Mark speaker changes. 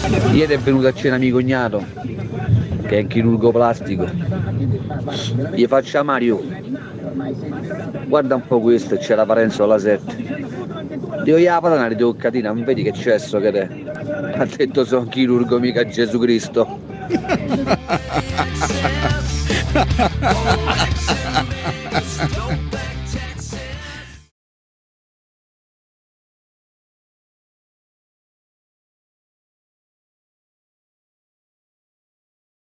Speaker 1: Ieri è venuto a cena mio cognato, che è chirurgo plastico. Gli faccio a Mario, guarda un po' questo, c'è la Parenzo alla 7. Dico, la patana di toccatina, non vedi che cesso che è? Ha detto sono chirurgo, mica Gesù Cristo.